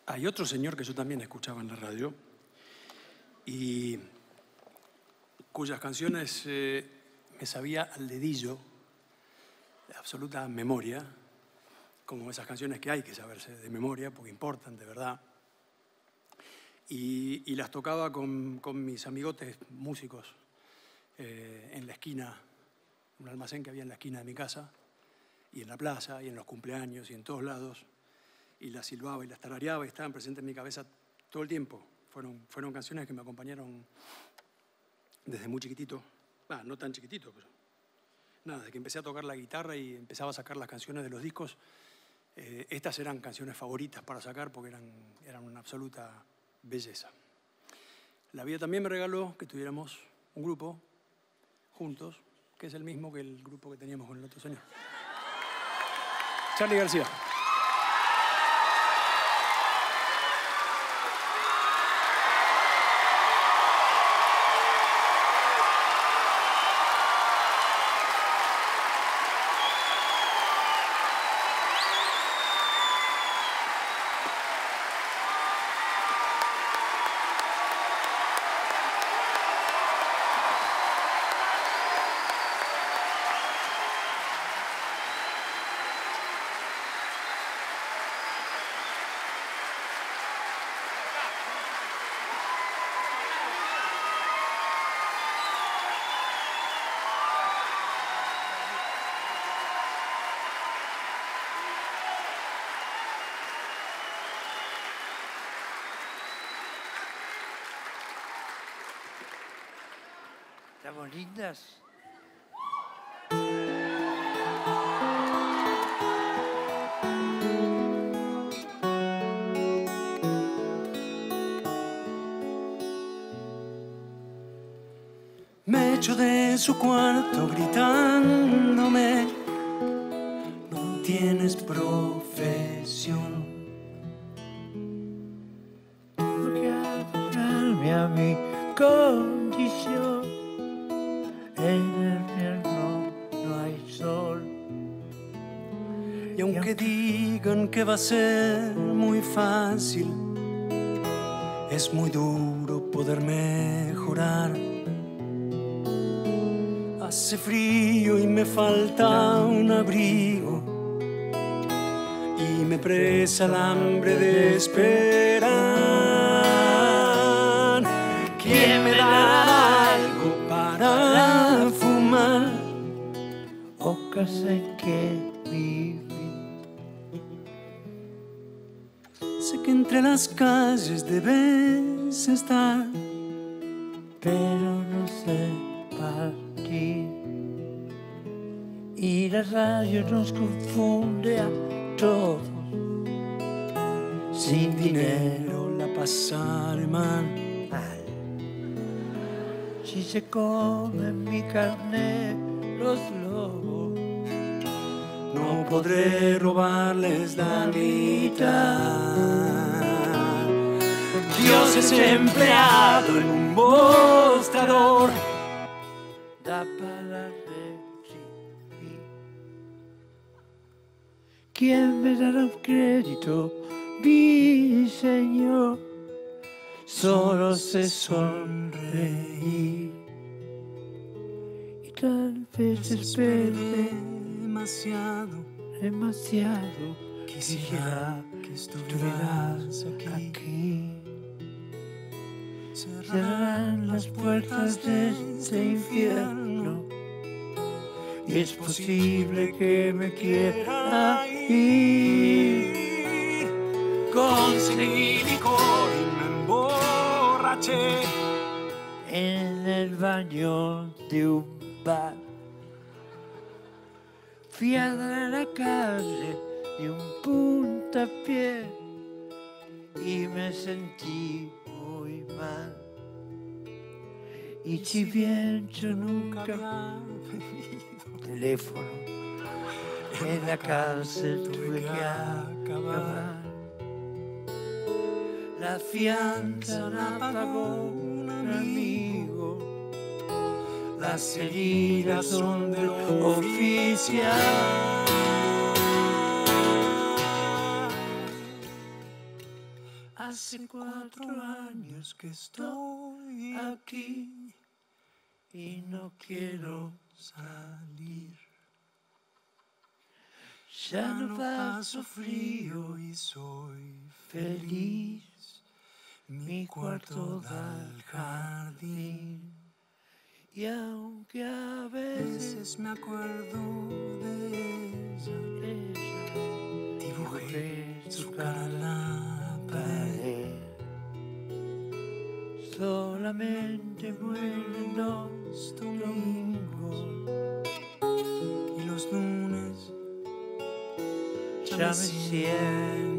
Hay otro señor que yo también escuchaba en la radio y cuyas canciones me sabía al dedillo, de absoluta memoria, como esas canciones que hay que saberse de memoria porque importan de verdad. Y las tocaba con mis amigotes músicos en la esquina, un almacén que había en la esquina de mi casa, y en la plaza, y en los cumpleaños, y en todos lados. Y las silbaba y las tarareaba y estaban presentes en mi cabeza todo el tiempo. Fueron canciones que me acompañaron desde muy chiquitito. No tan chiquitito, pero nada, desde que empecé a tocar la guitarra y empezaba a sacar las canciones de los discos, estas eran canciones favoritas para sacar porque eran una absoluta belleza. La vida también me regaló que tuviéramos un grupo juntos, que es el mismo que el grupo que teníamos con el otro señor. Charly García. Estamos lindas. Me echo de su cuarto gritándome: no tienes profesión. Porque adorarme a mi condición. En el invierno no hay sol. Y aunque digan que va a ser muy fácil, es muy duro poder mejorar. Hace frío y me falta un abrigo, y me presa el hambre de esperar. ¿Quién me da algo para fumar? O casa en que vivir. Sé que entre las calles debes estar, pero no sé partir. Y la radio nos confunde a todos. sin dinero la pasaré mal. Si se comen mi carne los lobos, No podré robarles la mitad. Dios es empleado en un mostrador. da para recibir. ¿Quién me dará un crédito, mi Señor? Solo sé sonreír. Y tal vez espere demasiado. Quisiera que estuvieras aquí. Cerrarán las puertas de este infierno y es posible que me quiera ir. Conseguí licor y me emborraché En el baño de un bar. Fui a dar a la calle de un puntapié y me sentí muy mal. Y si bien yo nunca teléfono, en la cárcel tuve que acabar. La fianza la pagó un amigo, las heridas son del oficial. Hace 4 años que estoy aquí y no quiero salir. Ya no paso frío y soy feliz. Mi cuarto da al jardín. Y aunque a veces me acuerdo de ella, dibujé su cara en la pared. Solamente mueren los domingos y los lunes ya me siento